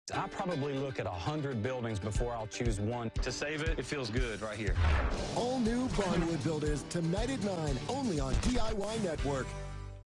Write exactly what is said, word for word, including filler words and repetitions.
I probably look at a hundred buildings before I'll choose one. To save it, it feels good right here. All new Barnwood Builders tonight at nine, only on D I Y Network.